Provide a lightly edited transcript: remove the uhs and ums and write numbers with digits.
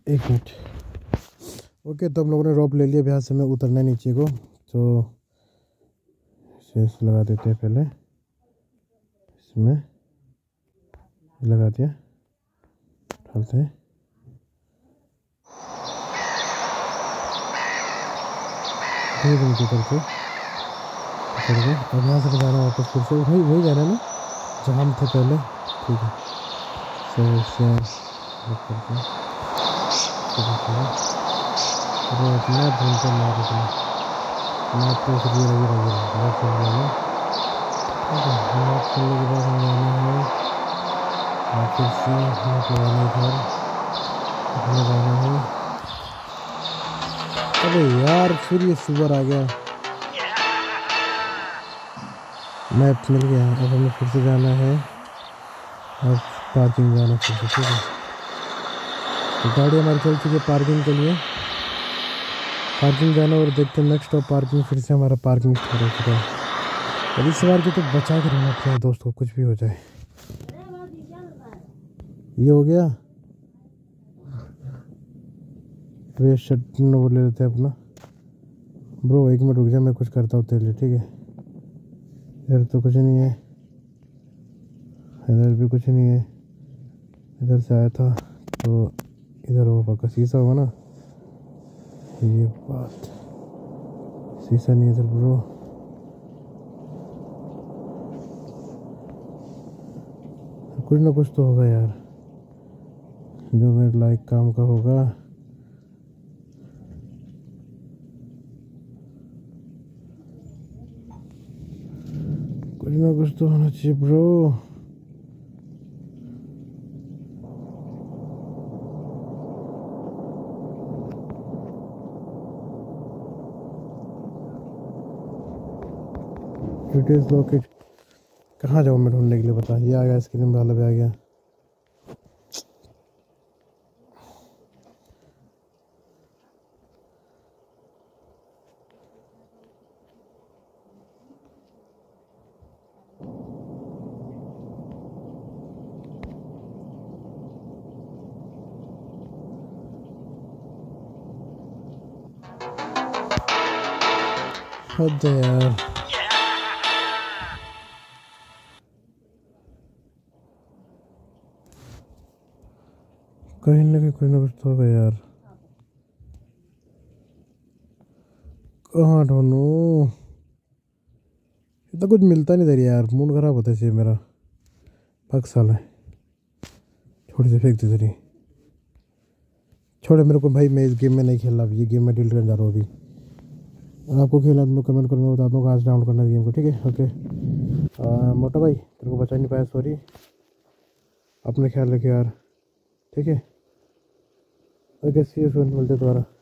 एक minute. Okay, तो हम लोगों ने रोप ले लिया। यहाँ से हमें उतरना है नीचे को, तो इसे लगा देते हैं। पहले इसमें लगा दिया, डालते हैं। नीचे करके अब यहाँ से जाना वापस फिर से वही जाना है ना जहाँ हम थे पहले। ठीक है, करके अपना ढूंढते मार मैप तो फिर ये लगी रहेगी मैप कर लेना। ठीक है, मैप करने के बाद हम जाना है फिर से मैप लगाने घर हमें जाना है। अरे यार फिर ये सुअर आ गया। मैप मिल गया, अब हमें फिर से जाना है और पार्किंग जाना फिर से। ठीक है, तो गाड़ी हमारी चल चुकी है पार्किंग के लिए। पार्किंग जाना और देखते हैं नेक्स्ट स्टॉप पार्किंग। फिर से हमारा पार्किंग स्टार्ट हो चुका है। अब इस बार के तो बचा के रहना चाहिए दोस्तों, कुछ भी हो जाए। ये हो गया, वे शट वो ले लेते हैं अपना। ब्रो एक मिनट रुक जा, मैं कुछ करता हूँ तेरे लिए। ठीक है, इधर तो कुछ नहीं है, इधर भी कुछ नहीं है। इधर से आया था तो इधर वो पक्का शीशा होगा ना। ये बात, शीशा नहीं इधर ब्रो। कुछ ना कुछ तो होगा यार जो मेरे लाइक काम का होगा। कुछ ना कुछ तो होना चाहिए ब्रो। It is locate. कहाँ जाऊँ मैं ढूंढने के लिए बता। ये आ गया, आइसक्रीम वाला भी आ गया। हद है यार, कहीं ना कहीं कुछ ना कुछ तो होगा यार। कहाँ ढूंढूं, इतना कुछ मिलता नहीं दे यार। मूड खराब होता है मेरा। पक साला है, छोड़ से फेंक दे दे। छोड़े मेरे को भाई, मैं इस गेम में नहीं खेल रहा। ये गेम में डिलीट करने जा रहा हूँ अभी। आपको खेला तो मैं कमेंट करके बता दूँ कहाँ से डाउनलोड करना है गेम को। ठीक है, ओके। मोटा भाई तेरे को बचा नहीं पाया, सॉरी। अपने ख्याल रखे यार, ठीक है। ओके, सी यू सून, मिलते दोबारा।